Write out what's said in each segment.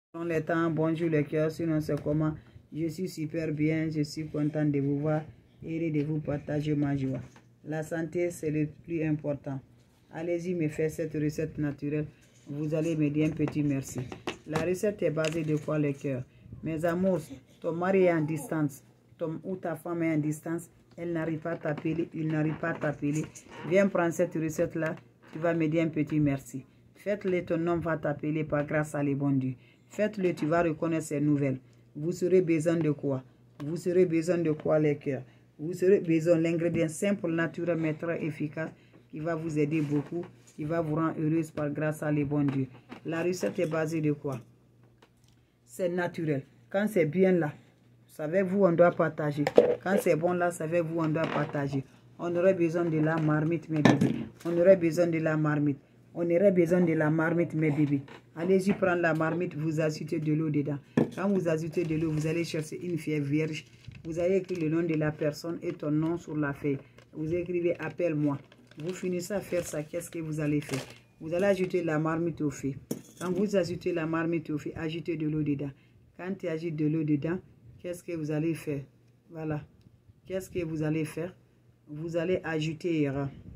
Dans les temps, bonjour les cœurs, sinon c'est comment. Je suis super bien, je suis content de vous voir et de vous partager ma joie. La santé, c'est le plus important. Allez-y me faire cette recette naturelle. Vous allez me dire un petit merci. La recette est basée de quoi les cœurs? Mes amours, ton mari est en distance, ou ta femme est en distance, elle n'arrive pas à t'appeler, il n'arrive pas à t'appeler. Viens prendre cette recette-là, tu vas me dire un petit merci. Faites-le, ton homme va t'appeler par grâce à les bon Dieu. Faites-le, tu vas reconnaître ces nouvelles. Vous aurez besoin de quoi? Vous aurez besoin de quoi les cœurs? Vous aurez besoin de l'ingrédient simple, naturel, mais très efficace qui va vous aider beaucoup, qui va vous rendre heureuse par grâce à les bon Dieu. La recette est basée de quoi? C'est naturel. Quand c'est bien là, savez-vous, on doit partager. Quand c'est bon là, savez-vous, on doit partager. On aurait besoin de la marmite, mes bébés. On aurait besoin de la marmite. On aurait besoin de la marmite, mes bébés. Allez-y prendre la marmite, vous ajoutez de l'eau dedans. Quand vous ajoutez de l'eau, vous allez chercher une feuille vierge. Vous allez écrire le nom de la personne et ton nom sur la feuille. Vous écrivez « Appelle-moi ». Vous finissez à faire ça, qu'est-ce que vous allez faire? Vous allez ajouter la marmite au feu. Quand vous ajoutez la marmite au feu, ajoutez de l'eau dedans. Quand tu ajoutes de l'eau dedans, qu'est-ce que vous allez faire? Voilà. Qu'est-ce que vous allez faire? Vous allez ajouter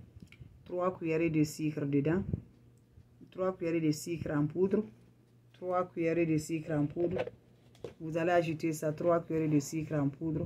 3 cuillerées de sucre dedans. 3 cuillerées de sucre en poudre. 3 cuillerées de sucre en poudre. Vous allez ajouter ça, 3 cuillerées de sucre en poudre.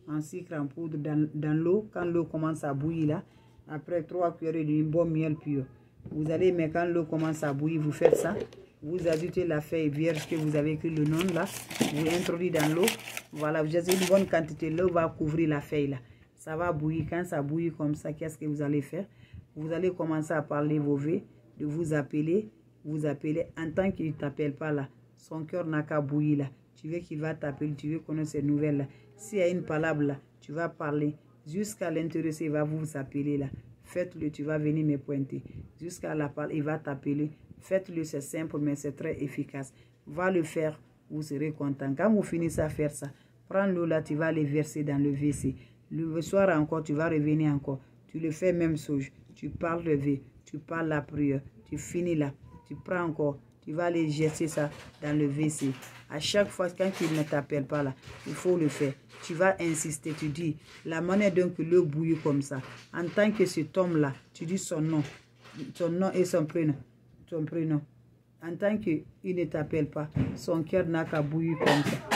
Dans l'eau. Quand l'eau commence à bouillir là. Après 3 cuillerées de bon miel pur. Vous allez, mais quand l'eau commence à bouillir, vous faites ça. Vous ajoutez la feuille vierge que vous avez écrit le nom là. Vous introduisez dans l'eau. Voilà, vous avez une bonne quantité. L'eau va couvrir la feuille là. Ça va bouillir. Quand ça bouillit comme ça, qu'est-ce que vous allez faire? Vous allez commencer à parler vos vœux, de vous appeler. Vous appelez en tant qu'il ne t'appelle pas là. Son cœur n'a qu'à bouillir là. Tu veux qu'il va t'appeler, tu veux connaître ces nouvelles là. S'il y a une palabre là, tu vas parler. Jusqu'à l'intéressé, il va vous appeler là. Faites-le, tu vas venir me pointer. Jusqu'à la parole, il va t'appeler. Faites-le, c'est simple, mais c'est très efficace. Va le faire, vous serez content. Quand vous finissez à faire ça, prends l'eau là, tu vas les verser dans le WC. Le soir encore, tu vas revenir encore. Tu le fais même chose. Tu parles le vœu, tu parles la prière. Tu finis là, tu prends encore. Tu vas aller jeter ça dans le WC. À chaque fois, quand il ne t'appelle pas là, il faut le faire. Tu vas insister, tu dis, la manière dont l'eau bouillit comme ça. En tant que cet homme-là, tu dis son nom et son prénom. Son prénom. En tant qu'il ne t'appelle pas, son cœur n'a qu'à bouillir comme ça.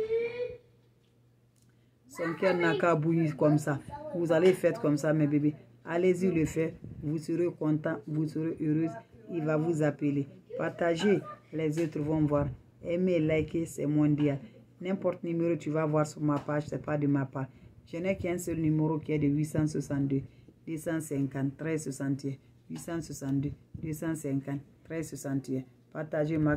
Son cœur n'a qu'à bouillir comme ça. Vous allez faire comme ça, mes bébés. Allez-y le faire. Vous serez content, vous serez heureuse. Il va vous appeler. Partagez, les autres vont voir. Aimez, likez, c'est mondial. N'importe numéro tu vas voir sur ma page, c'est pas de ma part. Je n'ai qu'un seul numéro qui est de 862 250 1361. 862 250 1361. Partagez ma